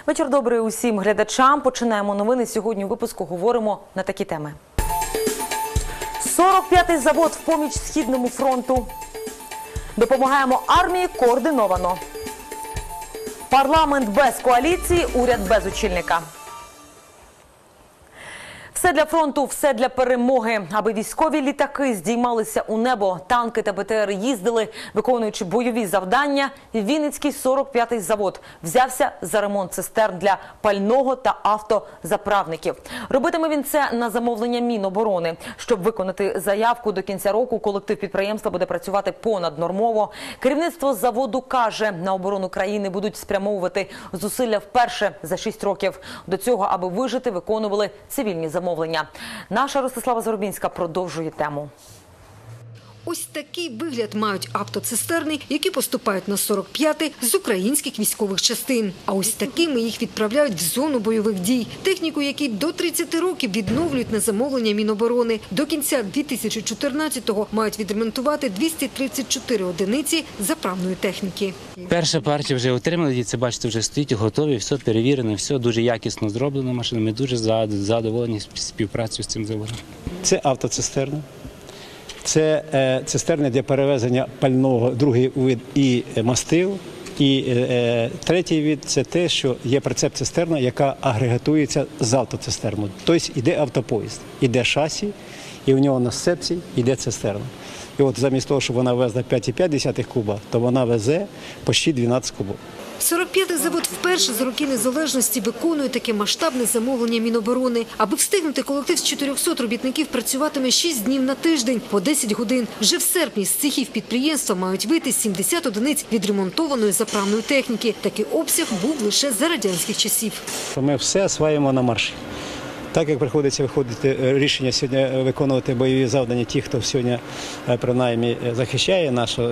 Вечір добрий усім глядачам. Починаємо новини. Сьогодні у випуску говоримо на такі теми. 45-й завод в поміч Східному фронту. Допомагаємо армії координовано. Парламент без коаліції, уряд без очільника. Все для фронту, все для перемоги. Аби військові літаки здіймалися у небо, танки та БТРи їздили, виконуючи бойові завдання, Вінницький 45-й завод взявся за ремонт цистерн для пального та автозаправників. Робитиме він це на замовлення Міноборони. Щоб виконати заявку до кінця року, колектив підприємства буде працювати понаднормово. Керівництво заводу каже, на оборону країни будуть спрямовувати зусилля вперше за 6 років. До цього, аби вижити, виконували цивільні замовлення. Наша Ростислава Зарубінська продовжує тему. Ось такий вигляд мають автоцистерни, які поступають на 45-й з українських військових частин. А ось такими їх відправляють в зону бойових дій. Техніку, які до 30 років відновлюють на замовлення Міноборони. До кінця 2014-го мають відремонтувати 234 одиниці заправної техніки. Перша партія вже отримали, це бачите, вже стоїть, готові, все перевірено, все дуже якісно зроблено машина. Ми дуже задоволені співпрацею з цим заводом. Це автоцистерни. Це цистерни для перевезення пального, другий вид і мастил. І третій вид – це те, що є прицеп-цистерна, яка агрегатується з автоцистерною. Тобто йде автопоїзд, йде шасі, і в нього на сцепці йде цистерна. І от замість того, щоб вона везла 5,5 куба, то вона везе почти 12 кубів. 45-й завод вперше за роки незалежності виконує таке масштабне замовлення Міноборони. Аби встигнути, колектив з 400 робітників працюватиме 6 днів на тиждень по 10 годин. Вже в серпні з цехів підприємства мають вийти 70 одиниць відремонтованої заправної техніки. Такий обсяг був лише за радянських часів. Ми все осваюємо на марші. Так як приходиться виходити рішення сьогодні виконувати бойові завдання ті, хто сьогодні принаймні захищає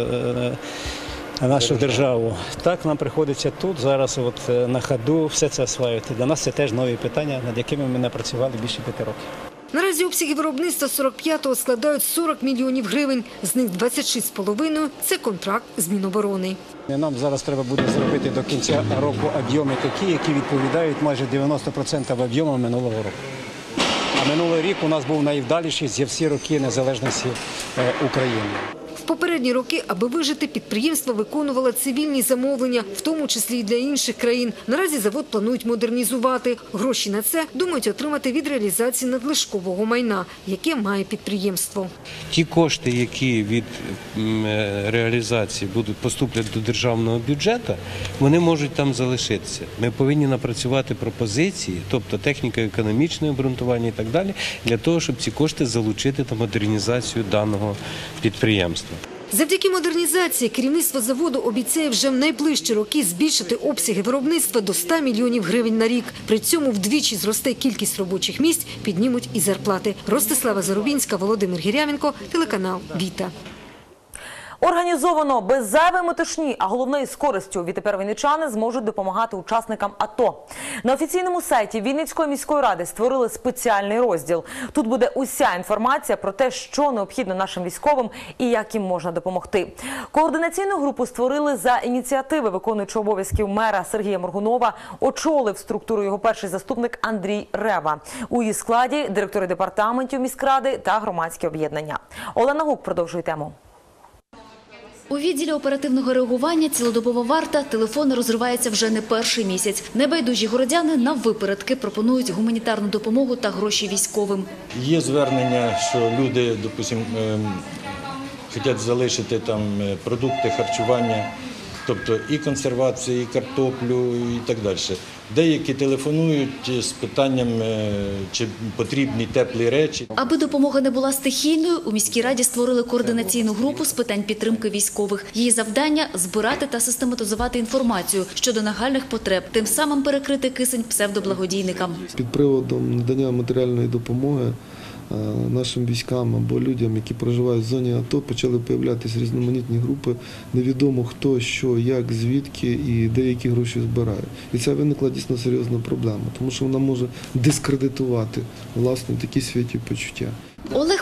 нашу державу. Так нам приходиться тут, зараз на ходу все це осваювати. Для нас це теж нові питання, над якими ми не працювали більше 5 років. Наразі обсяги виробництва 45-го складають 40 мільйонів гривень. З них 26,5 – це контракт з Міноборони. Нам зараз треба буде зробити до кінця року об'єми такі, які відповідають майже 90% об'єму минулого року. А минулий рік у нас був найвдаліший за всі роки незалежності України. В попередні роки, аби вижити, підприємство виконувало цивільні замовлення, в тому числі і для інших країн. Наразі завод планують модернізувати. Гроші на це думають отримати від реалізації надлишкового майна, яке має підприємство. Ті кошти, які від реалізації поступлять до державного бюджету, вони можуть там залишитися. Ми повинні напрацювати пропозиції, тобто техніко-економічне обґрунтування і так далі, для того, щоб ці кошти залучити на модернізацію даного підприємства. Завдяки модернізації керівництво заводу обіцяє вже в найближчі роки збільшити обсяги виробництва до 100 мільйонів гривень на рік. При цьому вдвічі зросте кількість робочих місць, піднімуть і зарплати. Ростислава Зарубінська, Володимир Гірявенко, телеканал «Віта». Організовано, без зайвої метушні, а головне із користю. Відтепер вінничани зможуть допомагати учасникам АТО. На офіційному сайті Вінницької міської ради створили спеціальний розділ. Тут буде уся інформація про те, що необхідно нашим військовим і як їм можна допомогти. Координаційну групу створили за ініціативи виконуючого обов'язків мера Сергія Моргунова. Очолив структуру його перший заступник Андрій Рева. У її складі директори департаментів міськради та громадські об'єднання. Олена Гук продовжує тему. У відділі оперативного реагування цілодобова варта, телефон розривається вже не перший місяць. Небайдужі городяни наввипередки пропонують гуманітарну допомогу та гроші військовим. Є звернення, що люди, допустимо, хочуть залишити там продукти харчування, тобто і консервацію, і картоплю, і так далі. Деякі телефонують з питанням, чи потрібні теплі речі. Аби допомога не була стихійною, у міській раді створили координаційну групу з питань підтримки військових. Її завдання – збирати та систематизувати інформацію щодо нагальних потреб, тим самим перекрити кисень псевдоблагодійникам. Під приводом надання матеріальної допомоги нашим військам або людям, які проживають в зоні АТО, почали з'являтися різноманітні групи, невідомо хто, що, як, звідки і де які гроші збирають. І це виникла дійсно серйозна проблема, тому що вона може дискредитувати, власне, такі святі почуття. Олег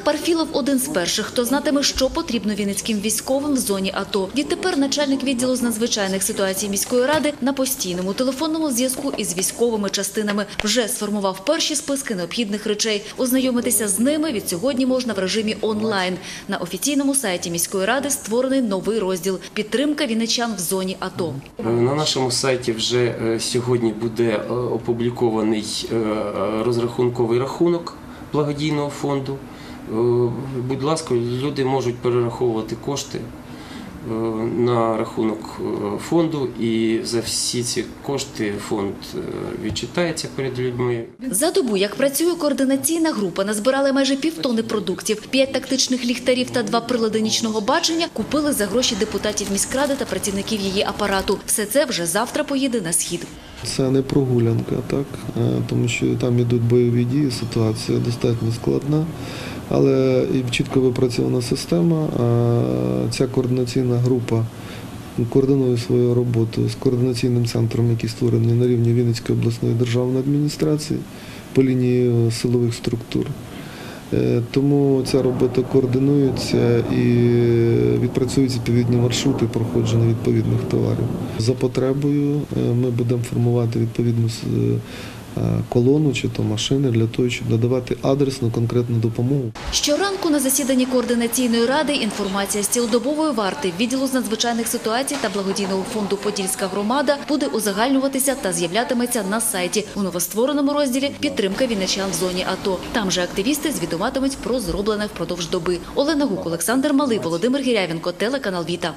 Парфілов – один з перших, хто знатиме, що потрібно вінницьким військовим в зоні АТО. Відтепер начальник відділу з надзвичайних ситуацій міської ради на постійному телефонному зв'язку із військовими частинами. Вже сформував перші списки необхідних речей. Ознайомитися з ними від сьогодні можна в режимі онлайн. На офіційному сайті міської ради створений новий розділ «Підтримка вінничан в зоні АТО». На нашому сайті вже сьогодні буде опублікований розрахунковий рахунок благодійного фонду. Будь ласка, люди можуть перераховувати кошти на рахунок фонду, і за всі ці кошти фонд відчитається перед людьми. За добу, як працює координаційна група, назбирали майже півтони продуктів. 5 тактичних ліхтарів та 2 прилади нічного бачення купили за гроші депутатів міськради та працівників її апарату. Все це вже завтра поїде на схід. Це не прогулянка, так? Тому що там йдуть бойові дії, ситуація достатньо складна, але і чітко випрацьована система. Ця координаційна група координує свою роботу з координаційним центром, який створений на рівні Вінницької обласної державної адміністрації по лінії силових структур. Тому ця робота координується і відпрацюються відповідні маршрути проходження відповідних товарів. За потребою ми будемо формувати відповідну колону чи то машини для того, щоб надавати адресну конкретну допомогу. Щоранку на засіданні координаційної ради інформація з цілодобової варти відділу з надзвичайних ситуацій та благодійного фонду «Подільська громада» буде узагальнюватися та з'являтиметься на сайті у новоствореному розділі «Підтримка вінничан в зоні АТО». Там же активісти звітуватимуть про зроблене впродовж доби. Олена Гук, Олександр Малий, Володимир Гірявенко, телеканал «Віта».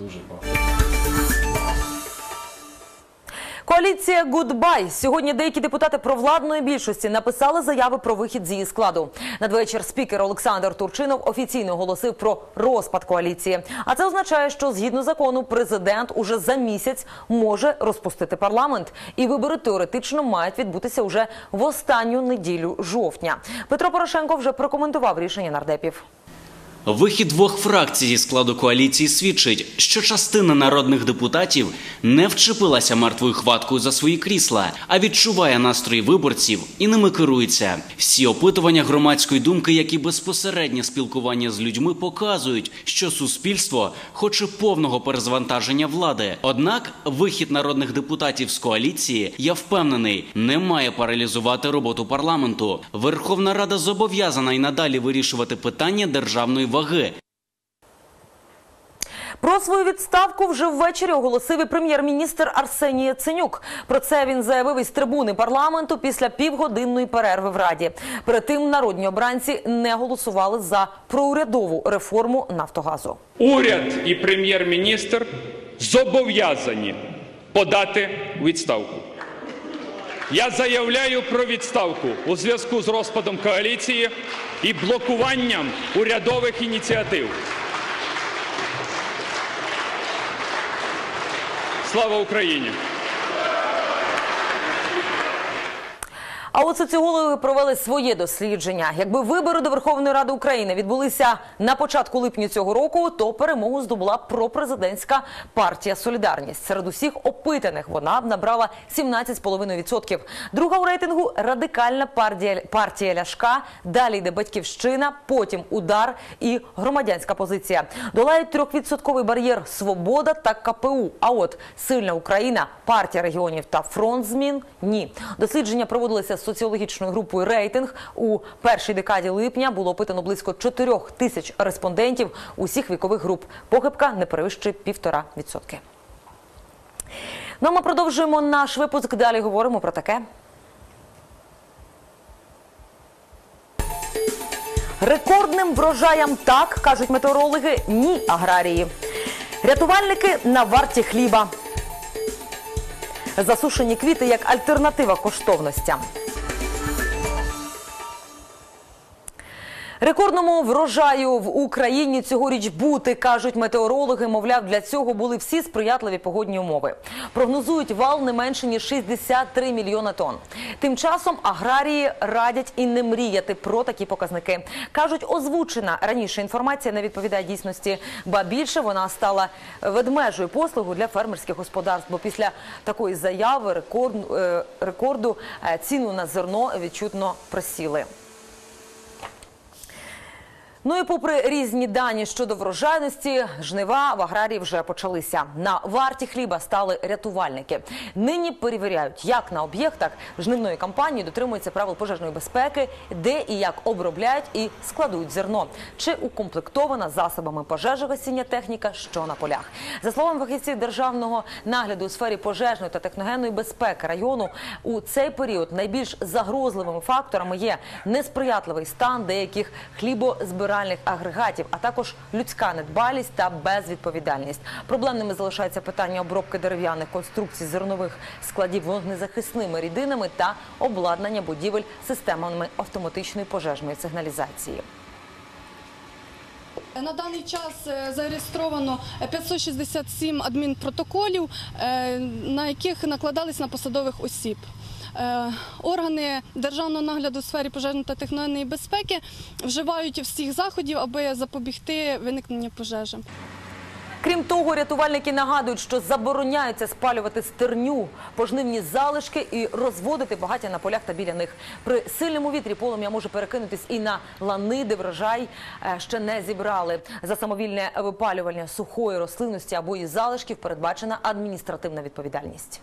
Коаліція «Гудбай». Сьогодні деякі депутати провладної більшості написали заяви про вихід з її складу. Надвечір спікер Олександр Турчинов офіційно оголосив про розпад коаліції. А це означає, що згідно закону президент уже за місяць може розпустити парламент. І вибори теоретично мають відбутися уже в останню неділю жовтня. Петро Порошенко вже прокоментував рішення нардепів. Вихід 2 фракцій зі складу коаліції свідчить, що частина народних депутатів не вчепилася мертвою хваткою за свої крісла, а відчуває настрої виборців і ними керується. Всі опитування громадської думки, як і безпосереднє спілкування з людьми, показують, що суспільство хоче повного перезвантаження влади. Однак вихід народних депутатів з коаліції, я впевнений, не має паралізувати роботу парламенту. Верховна Рада зобов'язана і надалі вирішувати питання державної ваги. Про свою відставку вже ввечері оголосив і прем'єр-міністр Арсеній Яценюк. Про це він заявив із трибуни парламенту після півгодинної перерви в Раді. Перед тим народні обранці не голосували за проурядову реформу «Нафтогазу». Уряд і прем'єр-міністр зобов'язані подати відставку. Я заявляю про відставку у зв'язку з розпадом коаліції і блокуванням урядових ініціатив. Слава Україні! А от соціологи провели своє дослідження. Якби вибори до Верховної Ради України відбулися на початку липня цього року, то перемогу здобула пропрезидентська партія «Солідарність». Серед усіх опитаних вона б набрала 17,5%. Друга у рейтингу – радикальна партія Ляшка, далі йде «Батьківщина», потім «Удар» і «Громадянська позиція». Долають 3% бар'єр «Свобода» та КПУ. А от «Сильна Україна», партія регіонів та «Фронт змін» – ні. Дослідження проводилися соціологічною групою «Рейтинг». У першій декаді липня було опитано близько 4 тисяч респондентів усіх вікових груп. Похибка не перевищує 1,5%. Ну а ми продовжуємо наш випуск. Далі говоримо про таке. Рекордним врожаям так, кажуть метеорологи, ні аграрії. Рятувальники на варті хліба. Засушені квіти як альтернатива коштовностям. Рекордному врожаю в Україні цьогоріч бути, кажуть метеорологи. Мовляв, для цього були всі сприятливі погодні умови. Прогнозують вал не менше, ніж 63 мільйона тонн. Тим часом аграрії радять і не мріяти про такі показники. Кажуть, озвучена раніше інформація не відповідає дійсності, ба більше вона стала ведмежою послугою для фермерських господарств. Бо після такої заяви рекорду ціну на зерно відчутно просіли. Ну і попри різні дані щодо врожайності, жнива в аграрії вже почалися. На варті хліба стали рятувальники. Нині перевіряють, як на об'єктах жнивної кампанії дотримуються правил пожежної безпеки, де і як обробляють і складують зерно. Чи укомплектована засобами пожежогасіння техніка, що на полях. За словами фахівців державного нагляду у сфері пожежної та техногенної безпеки району, у цей період найбільш загрозливими факторами є несприятливий стан деяких хлібозбиральних агрегатів, а також людська недбалість та безвідповідальність. Проблемними залишається питання обробки дерев'яних конструкцій зернових складів вогнезахисними рідинами та обладнання будівель системами автоматичної пожежної сигналізації. На даний час зареєстровано 567 адмінпротоколів, на яких накладались на посадових осіб. Органи державного нагляду у сфері пожежної та техногенної безпеки вживають всіх заходів, аби запобігти виникненню пожежі. Крім того, рятувальники нагадують, що забороняється спалювати стерню, пожнивні залишки і розводити багаття на полях та біля них. При сильному вітрі полум'я може перекинутись і на лани, де врожай ще не зібрали. За самовільне випалювання сухої рослинності або її залишків передбачена адміністративна відповідальність.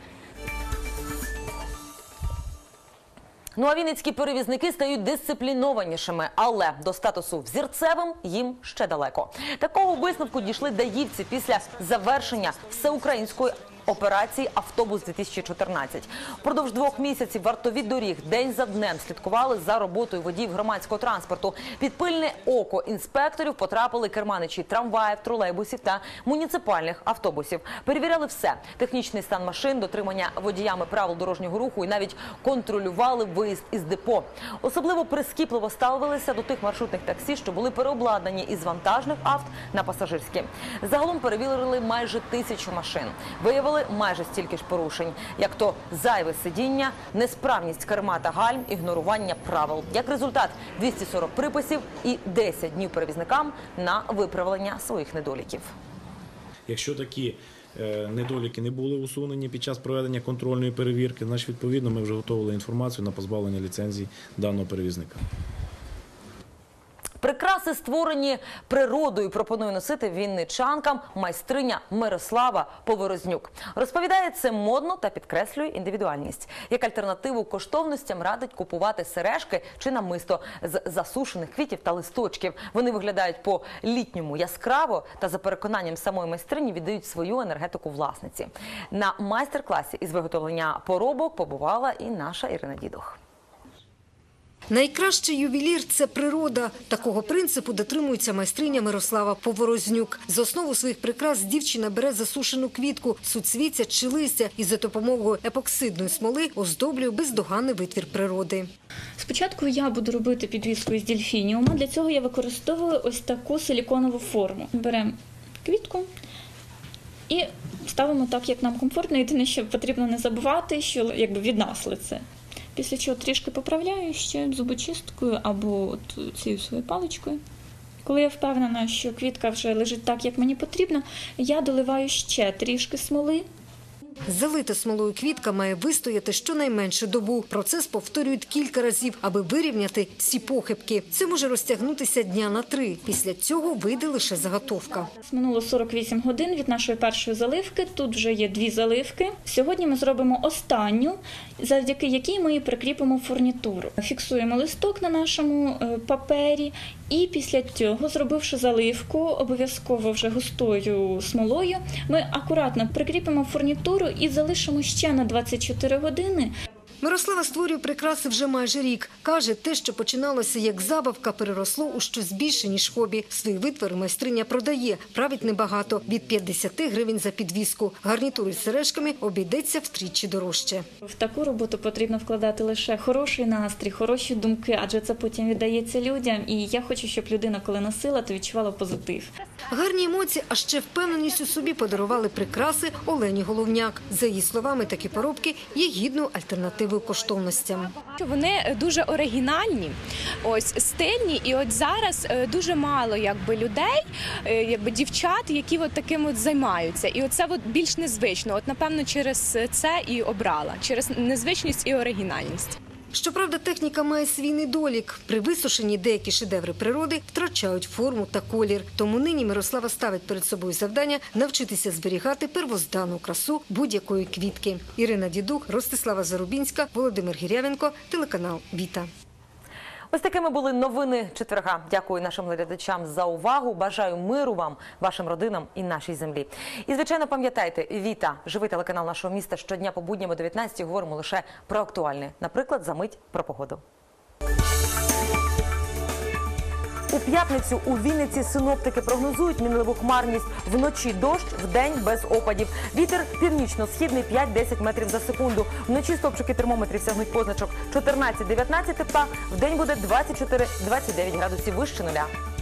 Ну а вінницькі перевізники стають дисциплінованішими, але до статусу взірцевим їм ще далеко. Такого висновку дійшли даївці після завершення всеукраїнської операції «Автобус-2014». Впродовж 2 місяців вартові доріг день за днем слідкували за роботою водіїв громадського транспорту. Під пильне око інспекторів потрапили керманичі трамваїв, тролейбусів та муніципальних автобусів. Перевіряли все – технічний стан машин, дотримання водіями правил дорожнього руху і навіть контролювали виїзд із депо. Особливо прискіпливо ставилися до тих маршрутних таксі, що були переобладнані із вантажних авт на пасажирські. Загалом перевірили майже 1000 машин. Виявили майже стільки ж порушень, як то зайве сидіння, несправність керма та гальм, ігнорування правил. Як результат – 240 приписів і 10 днів перевізникам на виправлення своїх недоліків. Якщо такі недоліки не були усунені під час проведення контрольної перевірки, значить, відповідно, ми вже готували інформацію на позбавлення ліцензії даного перевізника. Прикраси, створені природою, пропонує носити вінничанкам майстриня Мирослава Поворознюк. Розповідає, це модно та підкреслює індивідуальність. Як альтернативу коштовностям радить купувати сережки чи намисто з засушених квітів та листочків. Вони виглядають по-літньому яскраво та, за переконанням самої майстрині, віддають свою енергетику власниці. На майстер-класі із виготовлення поробок побувала і наша Ірина Дідух. Найкращий ювелір – це природа. Такого принципу дотримується майстриня Мирослава Поворознюк. За основу своїх прикрас дівчина бере засушену квітку, суцвіття чи листя і за допомогою епоксидної смоли оздоблює бездоганний витвір природи. Спочатку я буду робити підвіску із дельфініума. Для цього я використовую ось таку силіконову форму. Беремо квітку і ставимо так, як нам комфортно. Єдине, що потрібно не забувати, що від нас лице. Після чого трішки поправляю ще зубочисткою або цією своєю паличкою. Коли я впевнена, що квітка вже лежить так, як мені потрібно, я доливаю ще трішки смоли. Залита смолою квітка має вистояти щонайменше добу. Процес повторюють кілька разів, аби вирівняти всі похибки. Це може розтягнутися дня на 3. Після цього вийде лише заготовка. Минуло 48 годин від нашої першої заливки. Тут вже є 2 заливки. Сьогодні ми зробимо останню, завдяки якій ми прикріпимо фурнітуру. Фіксуємо листок на нашому папері і після цього, зробивши заливку, обов'язково вже густою смолою, ми акуратно прикріпимо фурнітуру і залишимо ще на 24 години. Мирослава створює прикраси вже майже рік. Каже, те, що починалося як забавка, переросло у щось більше, ніж хобі. Свої витвори майстриня продає. Править небагато – від 50 гривень за підвіску. Гарнітури з сережками обійдеться втричі дорожче. В таку роботу потрібно вкладати лише хороший настрій, хороші думки, адже це потім віддається людям. І я хочу, щоб людина, коли носила, то відчувала позитив. Гарні емоції, а ще впевненість у собі подарували прикраси Олені Головняк. За її словами, такі поробки є гідною альтернативою коштовностям. Вони дуже оригінальні, стильні, і от зараз дуже мало людей, дівчат, які таким займаються. І це більш незвично. Напевно, через це і обрала, через незвичність і оригінальність. Щоправда, техніка має свій недолік. При висушенні деякі шедеври природи втрачають форму та колір. Тому нині Мирослава ставить перед собою завдання навчитися зберігати первозданну красу будь-якої квітки. Ірина Дідух, Ростислава Зарубінська, Володимир Гірявенко, телеканал «Віта». Ось такими були новини четверга. Дякую нашим глядачам за увагу. Бажаю миру вам, вашим родинам і нашій землі. І, звичайно, пам'ятайте, Віта, живий телеканал нашого міста, щодня по будням о 19-й говоримо лише про актуальне. Наприклад, за мить про погоду. У п'ятницю у Вінниці синоптики прогнозують мінливу хмарність. Вночі дощ, вдень без опадів. Вітер північно-східний 5-10 метрів за секунду. Вночі стопчики термометрів сягнуть позначок 14-19 тепла. Вдень буде 24-29 градусів вище нуля.